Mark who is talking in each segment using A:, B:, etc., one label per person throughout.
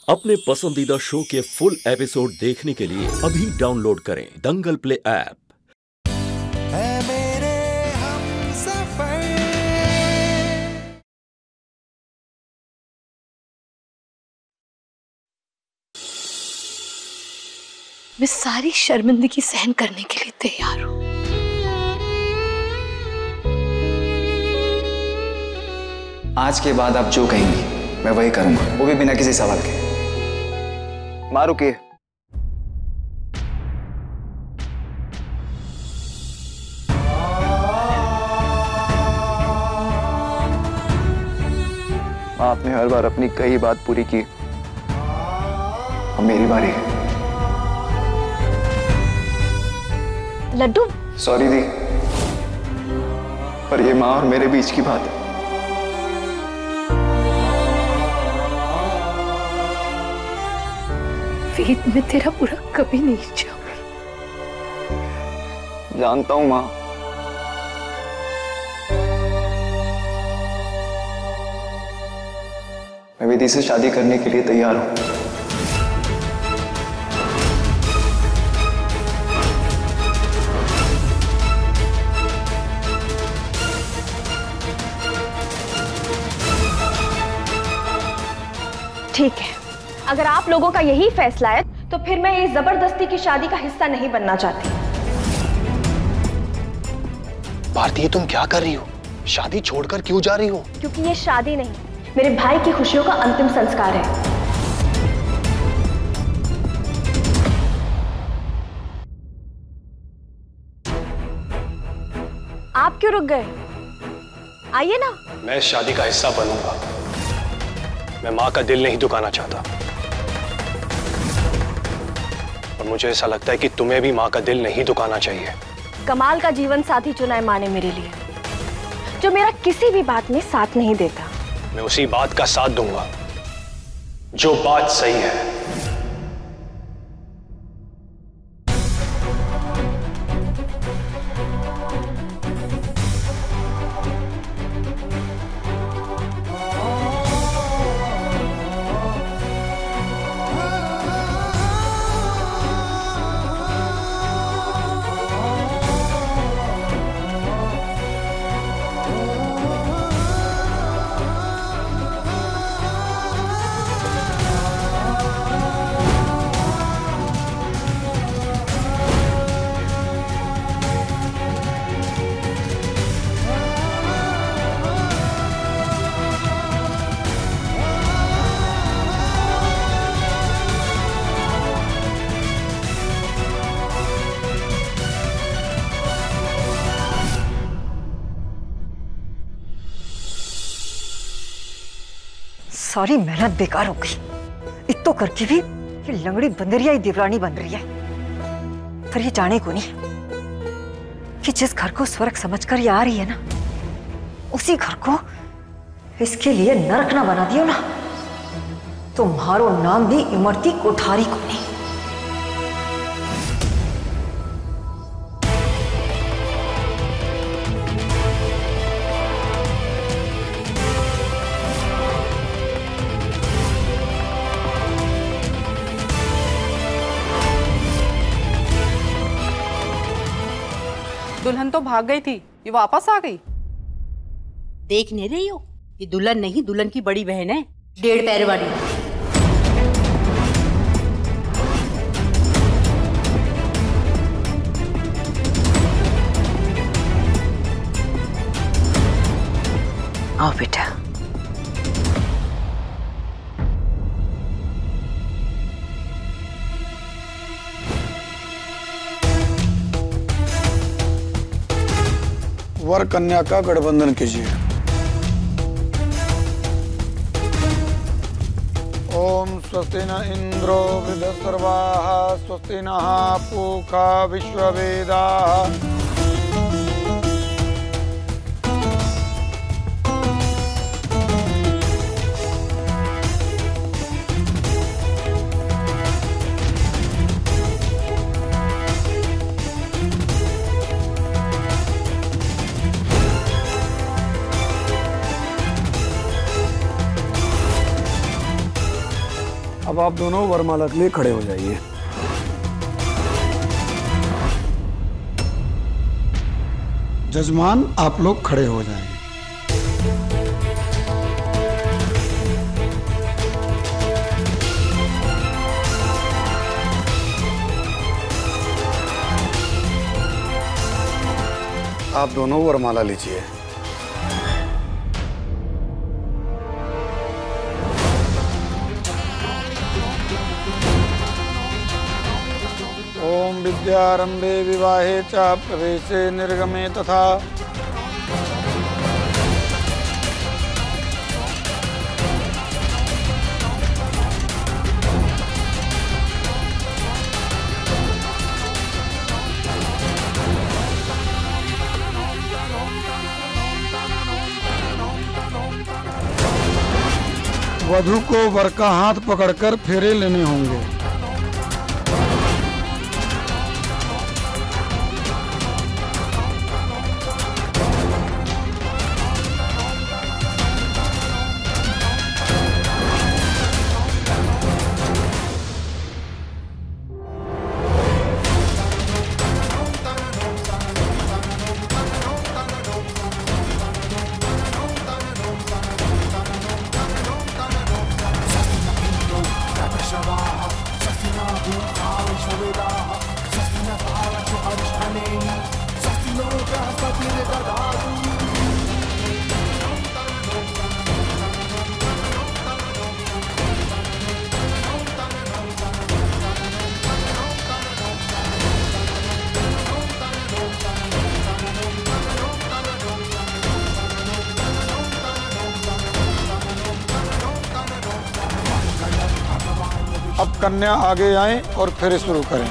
A: अपने पसंदीदा शो के फुल एपिसोड देखने के लिए अभी डाउनलोड करें दंगल प्ले ऐप।
B: मैं सारी शर्मिंदगी सहन करने के लिए तैयार हूं।
C: आज के बाद आप जो कहेंगी मैं वही करूंगा, वो भी बिना किसी सवाल के। माँ रुकिए। माँ, आपने हर बार अपनी कई बात पूरी की, अब मेरी बारी है।
B: लड्डू।
C: सॉरी दी, पर ये माँ और मेरे बीच की बात है।
B: वेद, मैं तेरा बुरा कभी नहीं चाहूंगी।
C: जानता हूं माँ, मैं विधि से शादी करने के लिए तैयार हूं।
D: ठीक है, अगर आप लोगों का यही फैसला है तो फिर मैं इस जबरदस्ती की शादी का हिस्सा नहीं बनना चाहती।
E: भारती, तुम क्या कर रही हो? शादी छोड़कर क्यों जा रही हो?
D: क्योंकि ये शादी नहीं, मेरे भाई की खुशियों का अंतिम संस्कार है। आप क्यों रुक गए? आइए ना।
E: मैं इस शादी का हिस्सा बनूंगा। मैं माँ का दिल नहीं दुखाना चाहता, और मुझे ऐसा लगता है कि तुम्हें भी माँ का दिल नहीं दुखाना चाहिए।
D: कमाल का जीवन साथी चुना है माँ ने मेरे लिए, जो मेरा किसी भी बात में साथ नहीं देता।
E: मैं उसी बात का साथ दूंगा जो बात सही है।
F: सारी मेहनत बेकार हो गई। इतो करके भी ये लंगड़ी बंदरिया ही देवरानी बन रही है। पर ये जाने को नहीं कि जिस घर को स्वर्ग समझकर ये आ रही है ना, उसी घर को इसके लिए नरक ना बना दियो ना, तुम्हारो नाम भी इमरती कोठारी को नहीं।
G: दुल्हन तो भाग गई थी, ये वापस आ गई।
H: देख नहीं रही हो, ये दुल्हन नहीं, दुल्हन की बड़ी बहन है, 1.5 पैर वाली।
F: आओ बेटा।
I: वर कन्या का गठबंधन कीजिए। ओम स्वस्ति न इंद्रो वृद्धसर्वाः, स्वस्ति नः पूषा विश्ववेदाः। अब आप दोनों वरमाला के लिए खड़े हो जाइए। जजमान आप लोग खड़े हो जाएंगे। आप दोनों वरमाला लीजिए। ओम विद्यारंभे विवाहे च प्रवेशे निर्गमे तथा वधू को वर का हाथ पकड़कर फेरे लेने होंगे। अब कन्या आगे आएं और फिर शुरू करें।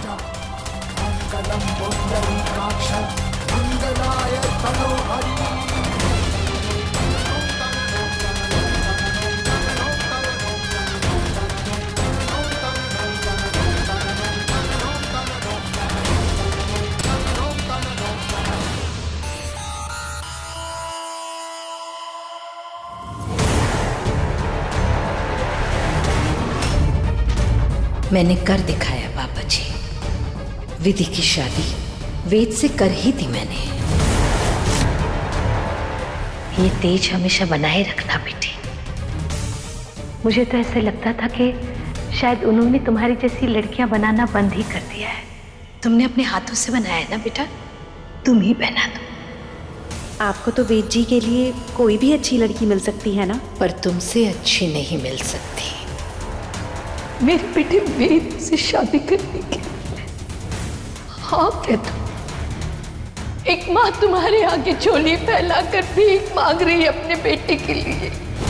J: मैंने कर दिखाया बाबा जी। विधि की शादी वेद से कर ही थी मैंने।
B: ये तेज हमेशा बनाए रखना बेटी। मुझे तो ऐसे लगता था कि शायद उन्होंने तुम्हारी जैसी लड़कियां बनाना बंद ही कर दिया है। तुमने अपने हाथों से बनाया है ना बेटा, तुम ही पहना दो।
K: आपको तो वेद जी के लिए कोई भी अच्छी लड़की मिल सकती है ना,
J: पर तुमसे अच्छी नहीं मिल सकती।
B: मेरे बेटे वेद से शादी करने के हाँ कह दो। एक माँ तुम्हारे आगे झोली फैलाकर भीख मांग रही है अपने बेटे के लिए।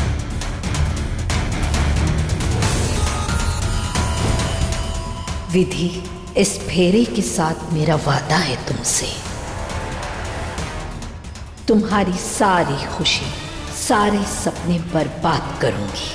J: विधि, इस फेरे के साथ मेरा वादा है तुमसे। तुम्हारी सारी खुशी, सारे सपने बर्बाद करूंगी।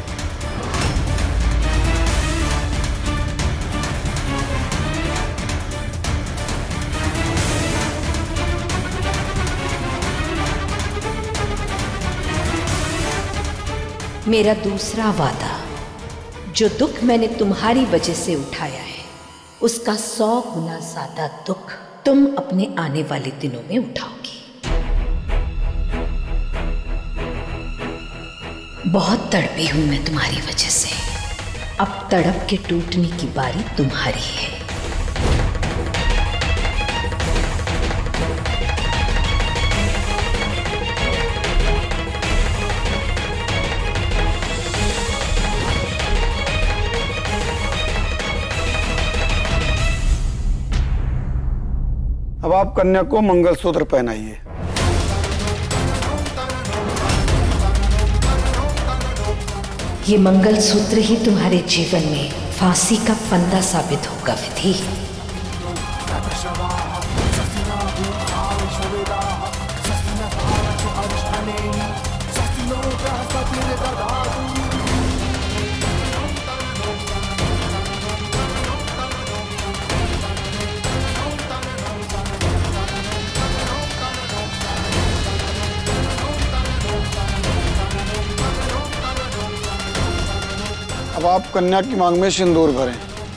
J: मेरा दूसरा वादा, जो दुख मैंने तुम्हारी वजह से उठाया है, उसका 100 गुना ज्यादा दुख तुम अपने आने वाले दिनों में उठाओगी। बहुत तड़पी हूं मैं तुम्हारी वजह से। अब तड़प के टूटने की बारी तुम्हारी है।
I: अब आप कन्या को मंगलसूत्र पहनाइए।
J: ये मंगलसूत्र ही तुम्हारे जीवन में फांसी का फंदा साबित होगा विधि।
I: अब आप कन्या की मांग में सिंदूर भरें।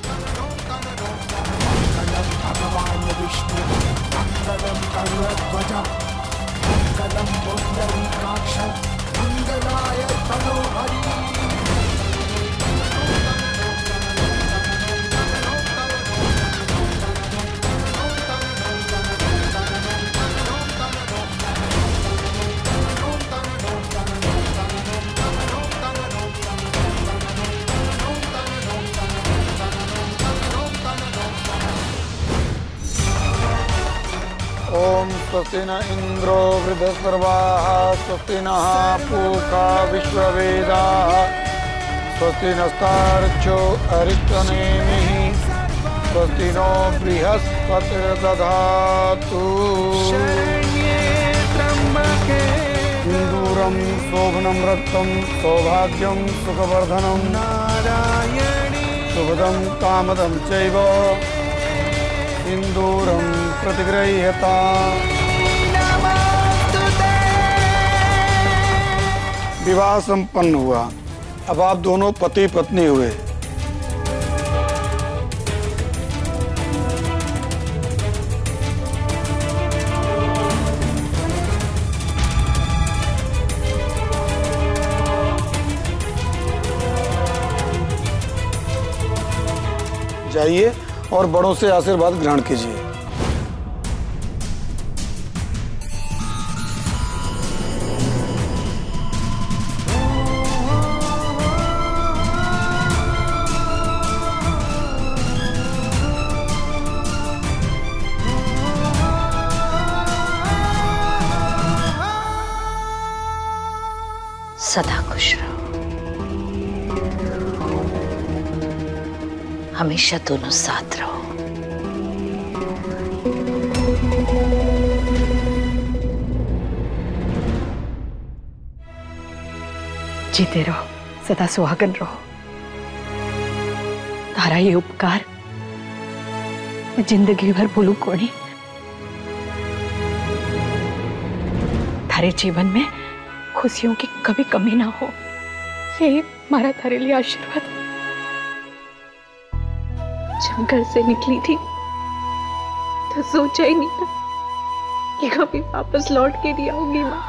I: ओम स्वस्ति न इंद्रो वृद्धस्पर्वाः स्वस्ति नः पूषा विश्ववेदाः स्वस्ति नस्तार्क्ष्यो अरिष्टनेमिः स्वस्ति नो बृहस्पतिर्दधातु। सिन्दूरं शोभनं रक्तं सौभाग्यं सुखवर्धनं शुभदं कामदं चैव सिंदूरं प्रतिगृह्यता। विवाह संपन्न हुआ। अब आप दोनों पति पत्नी हुए। जाइए और बड़ों से आशीर्वाद ग्रहण कीजिए।
B: सदा खुश रहो, हमेशा दोनों साथ रहो।
K: जीते रहो, सदा सुहागन रहो। तारा ये उपकार मैं जिंदगी भर भूलू कोनी। थारे जीवन में खुशियों की कभी कमी ना हो, ये मारा थारे लिए आशीर्वाद। जब घर से निकली थी तो सोचा ही नहीं था कि कभी वापस लौट के नहीं आऊंगी माँ।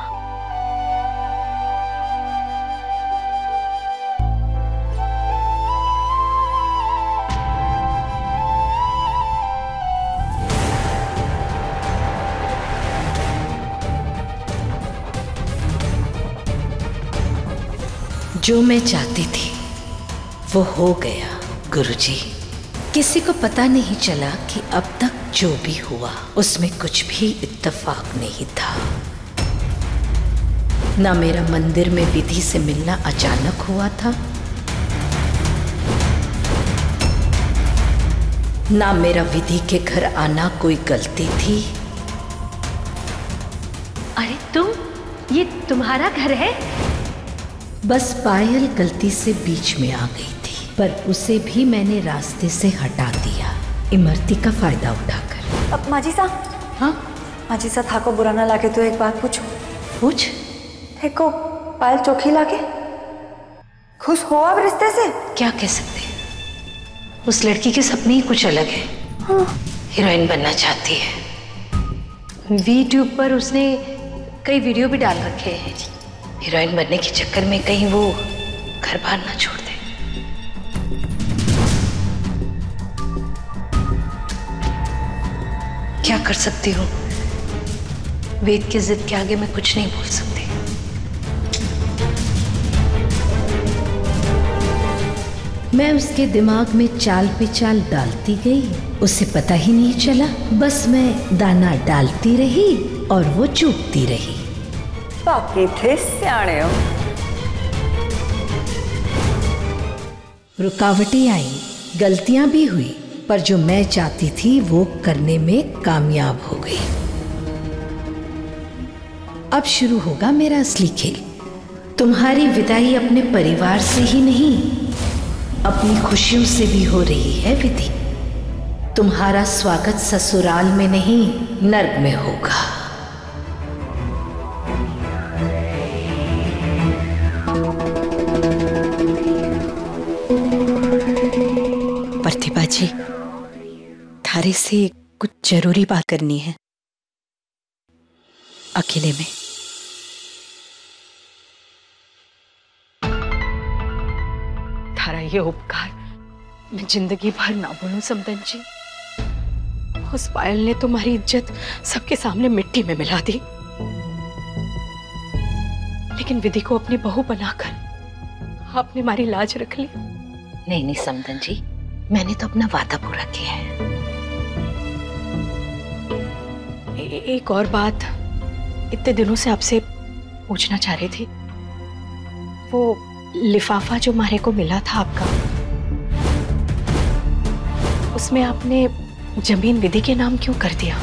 J: जो मैं चाहती थी वो हो गया गुरुजी। किसी को पता नहीं चला कि अब तक जो भी हुआ उसमें कुछ भी इत्तेफाक नहीं था। ना मेरा मंदिर में विधि से मिलना अचानक हुआ था, ना मेरा विधि के घर आना कोई गलती थी।
B: अरे तुम, ये तुम्हारा घर है?
J: बस पायल गलती से बीच में आ गई थी, पर उसे भी मैंने रास्ते से हटा दिया, इमरती का फायदा उठाकर।
F: अब माजी सा,
J: हाँ
F: माजी सा था को बुरा ना लागे तो एक बात पूछो।
J: पूछ।
F: देखो पायल चोखी लागे, खुश हो अब रिश्ते से?
B: क्या कह सकते हैं, उस लड़की के सपने ही कुछ अलग है।
F: हाँ।
B: हीरोइन बनना चाहती है। यूट्यूब पर उसने कई वीडियो भी डाल रखे हैं। हीरोइन बनने के चक्कर में कहीं वो घर बार ना छोड़ दे। क्या कर सकती हूँ, वेद की जिद के आगे मैं कुछ नहीं बोल सकती।
J: मैं उसके दिमाग में चाल पे चाल डालती गई, उसे पता ही नहीं चला। बस मैं दाना डालती रही और वो चूकती रही।
F: बाकी थे सियाने हो।
J: रुकावटें आई, गलतियां भी हुई, पर जो मैं चाहती थी वो करने में कामयाब हो गई। अब शुरू होगा मेरा असली खेल। तुम्हारी विदाई अपने परिवार से ही नहीं, अपनी खुशियों से भी हो रही है विधि। तुम्हारा स्वागत ससुराल में नहीं, नर्क में होगा। प्रतिभा जी, थारे से कुछ जरूरी बात करनी है, अकेले में।
B: थारा ये उपकार मैं जिंदगी भर ना भूलूं समदन जी। उस पायल ने तुम्हारी इज्जत सबके सामने मिट्टी में मिला दी, लेकिन विधि को अपनी बहू बनाकर आपने हमारी लाज रख ली।
J: नहीं नहीं समदन जी, मैंने तो अपना वादा पूरा किया है।
B: एक और बात इतने दिनों से आपसे पूछना चाह रही थी। वो लिफाफा जो मारे को मिला था आपका, उसमें आपने जमीन विधि के नाम क्यों कर दिया?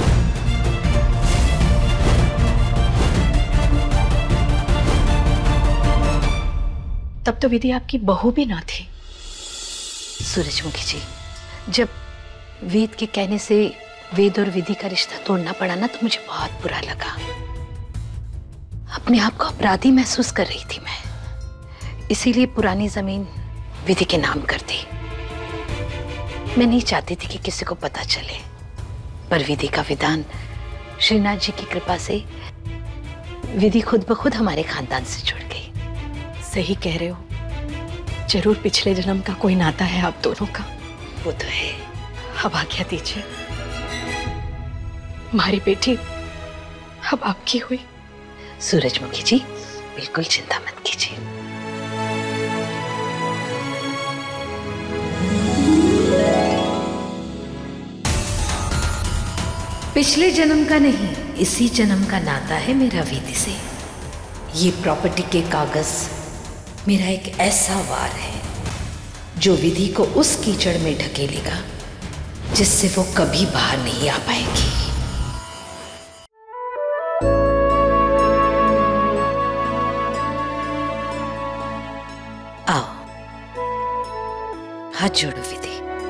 B: तब तो विधि आपकी बहू भी ना थी।
J: सूरजमुखी जी, जब वेद के कहने से वेद और विधि का रिश्ता तोड़ना पड़ा ना, तो मुझे बहुत बुरा लगा। अपने आप को अपराधी महसूस कर रही थी मैं, इसीलिए पुरानी जमीन विधि के नाम कर दी। मैं नहीं चाहती थी कि किसी को पता चले, पर विधि का विधान, श्रीनाथ जी की कृपा से विधि खुद ब खुद हमारे खानदान से जुड़ गई।
B: सही कह रहे हो, जरूर पिछले जन्म का कोई नाता है आप दोनों का।
J: वो तो है।
B: अब आज्ञा दीजिए, हमारी बेटी अब आपकी हुई।
J: सूरजमुखी जी, बिल्कुल चिंता मत कीजिए। पिछले जन्म का नहीं, इसी जन्म का नाता है मेरा विधि से। ये प्रॉपर्टी के कागज मेरा एक ऐसा वार है जो विधि को उस कीचड़ में ढकेलेगा जिससे वो कभी बाहर नहीं आ पाएगी। आओ, हाथ जोड़ो विधि।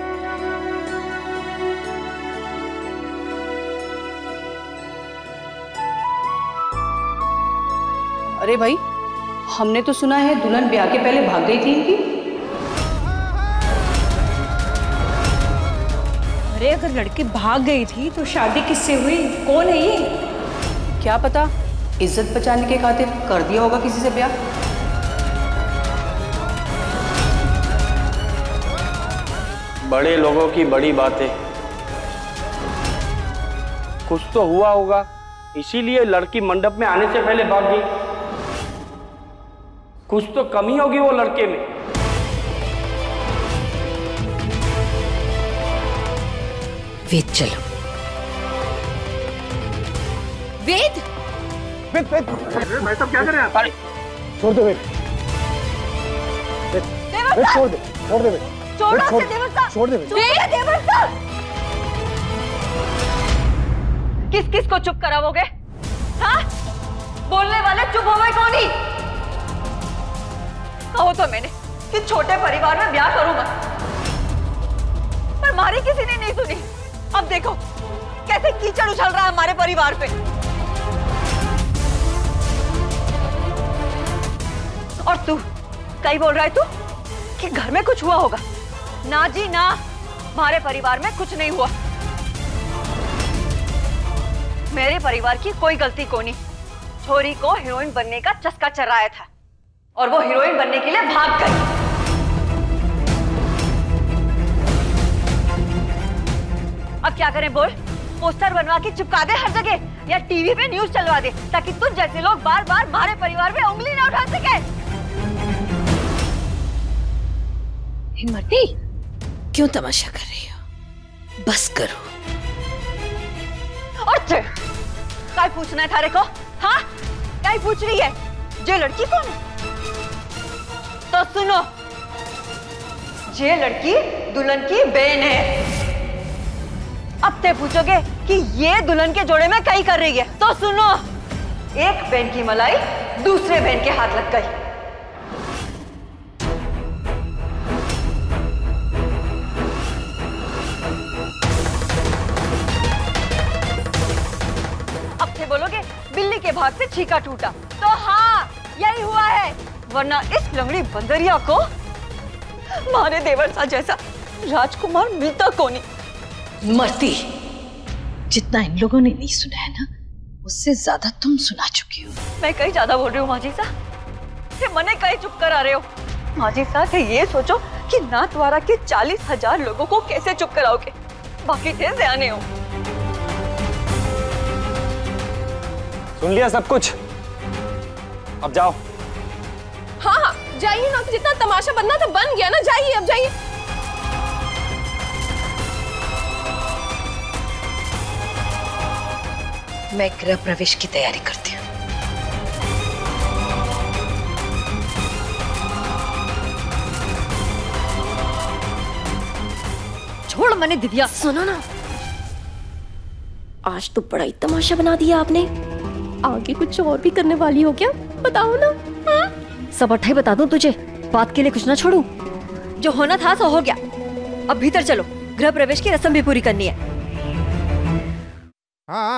G: अरे भाई, हमने तो सुना है दुल्हन ब्याह के पहले भाग गई थी इनकी।
K: अरे अगर लड़की भाग गई थी तो शादी किससे हुई? कौन है ये?
G: क्या पता, इज्जत बचाने के खातिर कर दिया होगा किसी से ब्याह।
E: बड़े लोगों की बड़ी बातें। कुछ तो हुआ होगा, इसीलिए लड़की मंडप में आने से पहले भाग गई। कुछ तो कमी होगी वो लड़के में।
J: वेद, चलो। वेद,
E: वेद, वेद, भाई साहब क्या कर रहे हैं आप? छोड़ दे वेद, वेद छोड़ दे, छोड़ दे वेद, छोड़ दे वेद।
D: किस किस को चुप करावोगे? हाँ? बोलने वाले चुप होवे कौन ही? कहो तो मैंने कि छोटे परिवार में ब्याह करूं मत, पर हमारी किसी ने नहीं सुनी। अब देखो कैसे कीचड़ उछल रहा है हमारे परिवार पे। और तू कहीं बोल रहा है तू कि घर में कुछ हुआ होगा? ना जी ना, हमारे परिवार में कुछ नहीं हुआ। मेरे परिवार की कोई गलती को नहीं। छोरी को हीरोइन बनने का चस्का चढ़ाया था और वो हीरोइन बनने के लिए भाग गई। अब क्या करें बोल? पोस्टर बनवा के चिपका दे हर जगह, या टीवी पे न्यूज चलवा दे, ताकि तुझ जैसे लोग बार बार हमारे परिवार में उंगली ना उठा सके।
J: हिम्मती, क्यों तमाशा कर रही हो? बस करो।
D: और क्या पूछना है थारे को? हाँ, क्या पूछ रही है? ये लड़की कौन है? तो सुनो, ये लड़की दुल्हन की बहन है। अब ते पूछोगे कि ये दुल्हन के जोड़े में क्या कर रही है, तो सुनो, एक बहन की मलाई दूसरे बहन के हाथ लग गई। अब से बोलोगे बिल्ली के भाग से छीका टूटा, तो हाँ यही हुआ है, वरना इस लंगड़ी बंदरिया को मारे देवर सा जैसा राजकुमार मिलता कौन नहीं।
J: मरती। जितना इन लोगों ने नहीं सुना है ना, उससे ज्यादा तुम सुना चुकी हो।
D: मैं कहीं ज्यादा बोल रही हूँ माजी साहब, ये मने कहीं चुप कर आ रहे हो। माजी साहब ये सोचो कि नाथद्वारा के 40,000 लोगों को कैसे चुप कराओगे, बाकी थे सियाने हो।
C: सुन लिया सब कुछ, अब जाओ।
K: हाँ हाँ जाइए ना, जितना तमाशा बनना था बन गया ना, जाइए अब जाइए।
J: मैं गृह प्रवेश की तैयारी करती हूँ।
L: छोड़ मने दिव्या।
K: सुनो ना, आज तो बड़ा ही तमाशा बना दिया आपने। आगे कुछ और भी करने वाली हो क्या, बताओ ना।
L: सब अट्ठाई बता दूं तुझे, बात के लिए कुछ ना छोड़ू। जो होना था सो हो गया, अब भीतर चलो, गृह प्रवेश की रस्म भी पूरी करनी है।